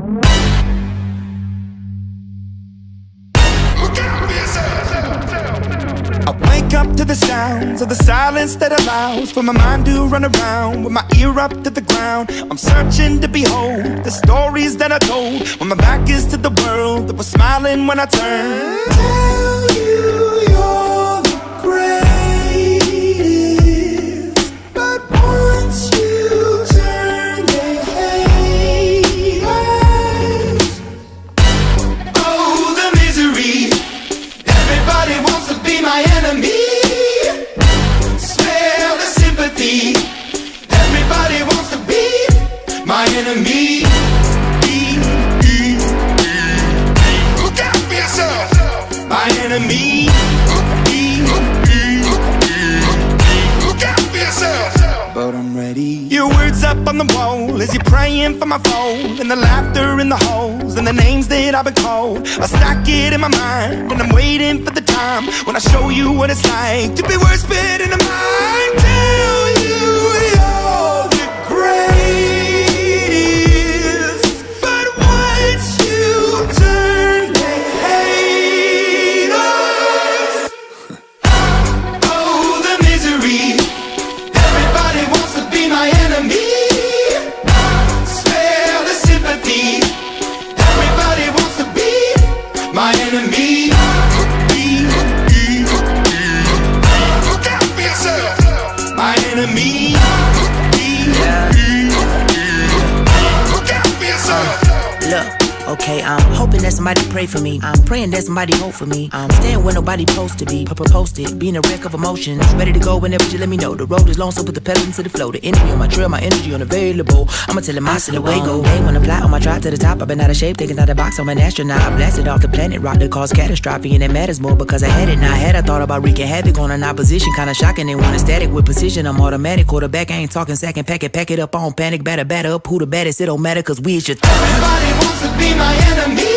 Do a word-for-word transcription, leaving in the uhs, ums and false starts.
I wake up to the sounds of the silence that allows for my mind to run around with my ear up to the ground. I'm searching to behold the stories that I told when my back is to the world that was smiling when I turned. Tell you you're the greatest, but once you turn they hate us. Oh, the misery. Everybody wants to be my enemy. Smell the sympathy. Everybody wants to be my enemy. Look out for yourself. My enemy. Look out for yourself. But I'm ready. Your words up on the wall as you're praying for my phone, and the laughter in the halls and the names that I've been called. I stack it in my mind and I'm waiting for the time when I show you what it's like to be worse fit in the mind. Tell you you're the greatest, but once you turn they hate us. Oh, the misery. Everybody wants to be my enemy. Spare the sympathy. Everybody wants to be my enemy. Look out for yourself. My enemy. Look out for yourself. Look, okay, I'm hoping that somebody pray for me. I'm praying that somebody hope for me. I'm staying where nobody supposed to be. Papa posted, being a wreck of emotions. Ready to go whenever you let me know. The road is long, so put the pedal into the flow. The energy on my trail, my energy unavailable. I'ma tell him I still away go. Hey, when I fly on my drive to the top, I've been out of shape, thinking out the box. I'm an astronaut. I blasted off the planet, rock that caused catastrophe, and it matters more because I had it. Now I had I thought about wreaking havoc on an opposition, kinda shocking. They want a static with precision. I'm automatic. Quarterback, I ain't talking second pack it, pack it up on panic, batter, batter up. Who the baddest? It don't matter, cause we is your Everybody wants to be my enemy.